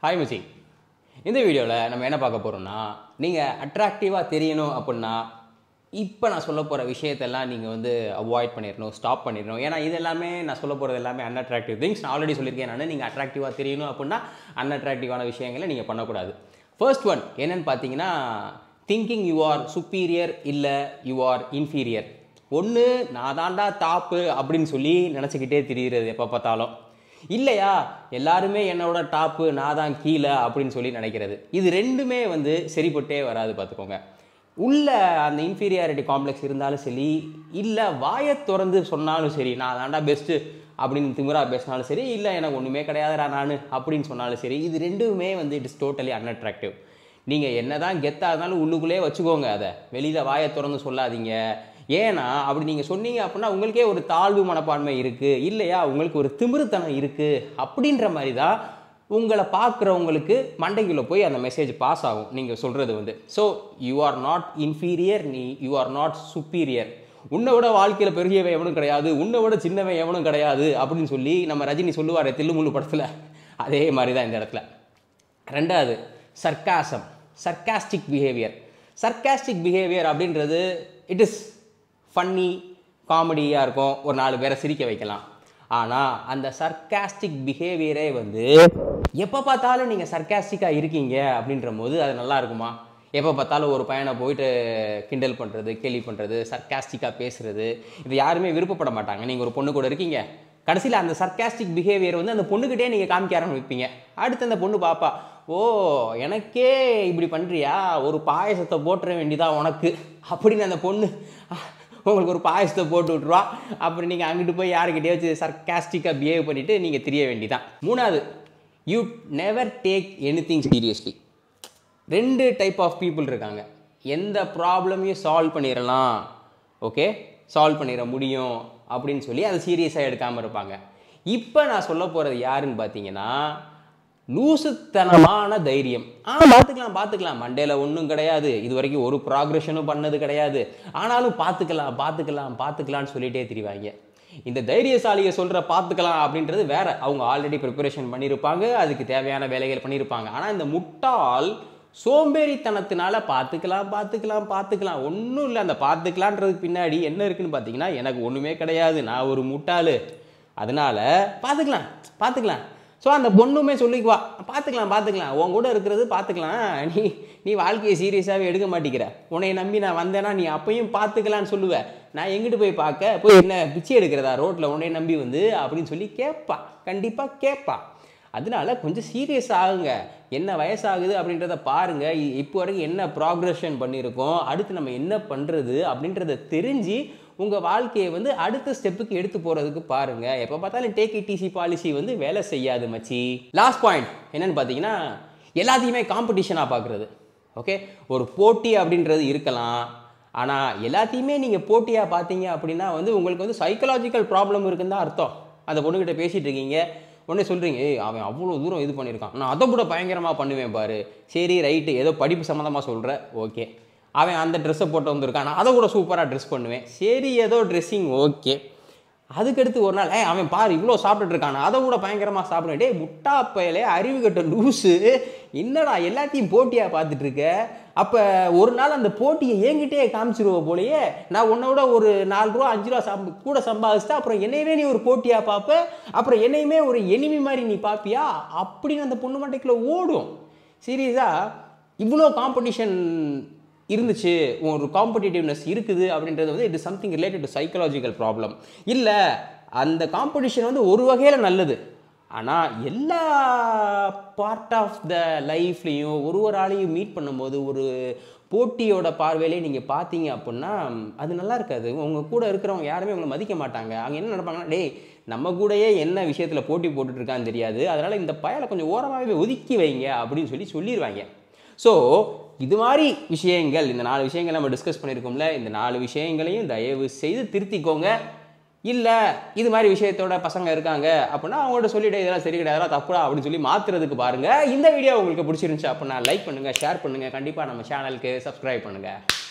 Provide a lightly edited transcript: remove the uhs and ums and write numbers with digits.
Hi மச்சி. இந்த வீடியோவில் நம்ம என்ன பார்க்க போகிறோம்னா, நீங்கள் அட்ராக்டிவாக தெரியணும் அப்படின்னா இப்போ நான் சொல்ல போகிற விஷயத்தெல்லாம் நீங்கள் வந்து அவாய்ட் பண்ணிடணும், ஸ்டாப் பண்ணிடணும். ஏன்னா இது எல்லாமே நான் சொல்ல போகிறது எல்லாமே அன்அட்ராக்டிவ் திங்ஸ். நான் ஆல்ரெடி சொல்லியிருக்கேன். நான் நீங்கள் அட்ராக்டிவாக தெரியணும் அப்படின்னா அன்அட்ராக்டிவான விஷயங்களை நீங்கள் பண்ணக்கூடாது. ஃபர்ஸ்ட் ஒன் என்னென்னு பார்த்தீங்கன்னா, திங்கிங் யூ ஆர் சுப்பீரியர் இல்லை யூ ஆர் இன்ஃபீரியர். ஒன்று நான் தாண்டா டாப்பு அப்படின்னு சொல்லி நினச்சிக்கிட்டே திரிகிறது எப்போ பார்த்தாலும், இல்லையா எல்லாருமே என்னோட டாப்பு நான் தான் கீழே அப்படின்னு சொல்லி நினைக்கிறது. இது ரெண்டுமே வந்து சரிப்பட்டே வராது, பார்த்துக்கோங்க. உள்ள அந்த இன்ஃபீரியாரிட்டி காம்ப்ளெக்ஸ் இருந்தாலும் சரி, இல்லை வாயை திறந்து சொன்னாலும் சரி, நான் தாண்டா பெஸ்ட்டு அப்படின்னு திமிரா பேசினாலும் சரி, இல்லை எனக்கு ஒன்றுமே கிடையாதுடா நான் அப்படின்னு சொன்னாலும் சரி, இது ரெண்டுமே வந்து இட் இஸ் டோட்டலி அன்அட்ராக்டிவ். நீங்கள் என்ன தான் கெத்தாக இருந்தாலும் உள்ளுக்குள்ளே வச்சுக்கோங்க, அதை வெளியில் வாயை திறந்து சொல்லாதீங்க. ஏன்னா அப்படி நீங்கள் சொன்னீங்க அப்படின்னா உங்களுக்கே ஒரு தாழ்வு மனப்பான்மை இருக்குது, இல்லையா உங்களுக்கு ஒரு திமிருத்தனம் இருக்குது. அப்படின்ற மாதிரி தான் உங்களை பார்க்குறவங்களுக்கு மண்டைக்குள்ளே போய் அந்த மெசேஜ் பாஸ் ஆகும் நீங்கள் சொல்கிறது வந்து. So you are not inferior, you are not superior. உன்னை விட வாழ்க்கையில் பெரியவன் எவனும் கிடையாது, உன்னை விட சின்னவன் எவனும் கிடையாது அப்படின்னு சொல்லி நம்ம ரஜினி சொல்லுவார் தில்லுமுள்ளு படத்தில். அதே மாதிரி தான் இந்த இடத்துல. ரெண்டாவது sarcasm, sarcastic behaviour. Sarcastic behaviour அப்படின்றது இட் இஸ் ஃபன்னி, காமெடியாக இருக்கும், ஒரு 4 பேரை சிரிக்க வைக்கலாம். ஆனால் அந்த சர்க்காஸ்டிக் பிஹேவியரே வந்து எப்போ பார்த்தாலும் நீங்கள் சர்க்காஸ்டிக்காக இருக்கீங்க அப்படின்ற போது அது நல்லா இருக்குமா? எப்போ பார்த்தாலும் ஒரு பையனை போயிட்டு கிண்டல் பண்ணுறது, கேலி பண்ணுறது, சர்க்காஸ்டிக்காக பேசுகிறது, இது யாருமே விருப்பப்பட மாட்டாங்க. நீங்கள் ஒரு பொண்ணு கூட இருக்கீங்க, கடைசியில் அந்த சர்க்காஸ்டிக் பிஹேவியர் வந்து அந்த பொண்ணுக்கிட்டே நீங்கள் காமிக்க ஆரம்பிப்பீங்க. அடுத்து அந்த பொண்ணு பாப்பா, ஓ எனக்கே இப்படி பண்ணுறியா, ஒரு பாயசத்தை போட்டுற வேண்டியதான் உனக்கு அப்படின்னு அந்த பொண்ணு உங்களுக்கு ஒரு பாயசத்தை போட்டு விட்ருவா. அப்புறம் நீங்கள் அங்கிட்டு போய் யாருக்கிட்டே வச்சு சர்க்காஸ்டிக்காக பிஹேவ் பண்ணிவிட்டு நீங்கள் தெரிய வேண்டியதான். மூணாவது, you never take anything seriously. 2 type of people இருக்காங்க. எந்த ப்ராப்ளமையும் சால்வ் பண்ணிடலாம், ஓகே சால்வ் பண்ணிட முடியும் அப்படின்னு சொல்லி அதை சீரியஸாக எடுக்காமல் இருப்பாங்க. இப்போ நான் சொல்ல போகிறது யாருன்னு பார்த்தீங்கன்னா, லூசுத்தனமான தைரியம். பார்த்துக்கலாம் மண்டேல ஒன்றும் கிடையாது, இது வரைக்கும் ஒரு ப்ராக்ரெஷனும் பண்ணது கிடையாது, ஆனாலும் பார்த்துக்கலாம்னு சொல்லிட்டே திரிவாங்க. இந்த தைரியசாலியை சொல்கிற பார்த்துக்கலாம் அப்படின்றது வேற. அவங்க ஆல்ரெடி ப்ரிப்பரேஷன் பண்ணியிருப்பாங்க, அதுக்கு தேவையான வேலைகள் பண்ணியிருப்பாங்க. ஆனால் இந்த முட்டாள் சோம்பேறித்தனத்தினால பார்த்துக்கலாம் ஒன்றும் இல்லை. அந்த பார்த்துக்கலான்றதுக்கு பின்னாடி என்ன இருக்குன்னு பார்த்தீங்கன்னா, எனக்கு ஒன்றுமே கிடையாது, நான் ஒரு முட்டாள், அதனால பார்த்துக்கலாம். ஸோ அந்த பொண்ணுமே சொல்லிக்குவா, பார்த்துக்கலாம் உன் கூட இருக்கிறது பார்த்துக்கலாம், நீ வாழ்க்கையை சீரியஸாகவே எடுக்க மாட்டேங்கிற, உன்னை நம்பி நான் வந்தேன்னா நீ அப்பையும் பார்த்துக்கலான்னு சொல்லுவேன், நான் எங்கிட்டு போய் பார்க்க, போய் என்ன பிச்சை எடுக்கிறதா ரோட்டில் உன்னை நம்பி வந்து அப்படின்னு சொல்லி கேட்பா, கண்டிப்பாக கேட்பா. அதனால கொஞ்சம் சீரியஸ் ஆகுங்க. என்ன வயசாகுது அப்படின்றத பாருங்கள், இப்போ வரைக்கும் என்ன ப்ராக்ரெஷன் பண்ணியிருக்கோம், அடுத்து நம்ம என்ன பண்ணுறது அப்படின்றத தெரிஞ்சு உங்கள் வாழ்க்கையை வந்து அடுத்த ஸ்டெப்புக்கு எடுத்து போகிறதுக்கு பாருங்கள். எப்போ பார்த்தாலும் டேக் இட் ஈஸி பாலிசி வந்து வேலை செய்யாது மச்சி. லாஸ்ட் பாயிண்ட் என்னென்னு பார்த்தீங்கன்னா, எல்லாத்தையுமே காம்படிஷனாக பார்க்குறது. ஓகே, ஒரு போட்டி அப்படின்றது இருக்கலாம், ஆனால் எல்லாத்தையுமே நீங்கள் போட்டியாக பார்த்தீங்க அப்படின்னா வந்து உங்களுக்கு வந்து சைக்கலாஜிக்கல் ப்ராப்ளம் இருக்குன்னு தான் அர்த்தம். அந்த பொண்ணுக்கிட்ட பேசிகிட்டு இருக்கீங்க, உடனே சொல்கிறீங்க, அவன் அவ்வளோ தூரம் இது பண்ணியிருக்கான், நான் அதை கூட பயங்கரமாக பண்ணுவேன் பாரு. சரி ரைட்டு, ஏதோ படிப்பு சம்மந்தமாக சொல்கிற, ஓகே. அவன் அந்த ட்ரெஸ்ஸை போட்டு வந்திருக்கான், நான் அதை கூட சூப்பராக ட்ரெஸ் பண்ணுவேன், சரி ஏதோ ட்ரெஸ்ஸிங் ஓகே. அதுக்கடுத்து ஒரு நாள் அவன் பாரு இவ்வளோ சாப்பிட்டுட்டு இருக்கான், அதை கூட பயங்கரமாக சாப்பிடுவேன். டே முட்டா பயலே, அறிவு கட்ட லூஸு, என்னடா எல்லாத்தையும் போட்டியாக பார்த்துட்டு இருக்க? அப்போ ஒரு நாள் அந்த போட்டியை என்கிட்டே காமிச்சிருவோம் போலையே, நான் உன்னோட ஒரு 4 ரூபா 5 ரூபா கூட சம்பாதிச்சிட்டா அப்புறம் என்னையவே நீ ஒரு போட்டியாக பார்ப்ப, அப்புறம் என்னையுமே ஒரு எனிமி மாதிரி நீ பார்ப்பியா அப்படின்னு அந்த பொண்ணு மண்டைக்குள்ள ஓடும். சீரியஸாக இவ்வளோ காம்படிஷன் இருந்துச்சு, ஒரு காம்படிட்டிவ்னஸ் இருக்குது அப்படின்றது வந்து it is something related to psychological problem. இல்லை அந்த காம்படிஷன் வந்து ஒரு வகையில் நல்லது, ஆனால் எல்லா பார்ட் ஆஃப் த லைஃப்லேயும் ஒரு ஆளையும் மீட் பண்ணும்போது ஒரு போட்டியோட பார்வையிலே நீங்கள் பார்த்தீங்க அப்படின்னா அது நல்லா இருக்காது. உங்கள் கூட இருக்கிறவங்க யாருமே உங்களை மதிக்க மாட்டாங்க. அவங்க என்ன நினைப்பாங்கன்னா, டேய் நம்ம கூடயே என்ன விஷயத்தில் போட்டி போட்டுட்ருக்கான்னு தெரியாது, அதனால் இந்த பயலை கொஞ்சம் ஓரமாகவே ஒதுக்கி வைங்க அப்படின்னு சொல்லிடுவாங்க. ஸோ இது மாதிரி விஷயங்கள், இந்த 4 விஷயங்கள் நம்ம டிஸ்கஸ் பண்ணியிருக்கோம்ல, இந்த 4 விஷயங்களையும் தயவு செய்து திருத்திக்கோங்க. இல்லை இது மாதிரி விஷயத்தோட பசங்க இருக்காங்க அப்படின்னா அவங்கள்ட்ட சொல்லிவிட்டு இதெல்லாம் சரி கிடையாது, அதெல்லாம் தப்புடா அப்படின்னு சொல்லி மாற்றுறதுக்கு பாருங்கள். இந்த வீடியோ உங்களுக்கு பிடிச்சிருந்துச்சு அப்படின்னா லைக் பண்ணுங்கள், ஷேர் பண்ணுங்கள், கண்டிப்பாக நம்ம சேனலுக்கு சப்ஸ்கிரைப் பண்ணுங்கள்.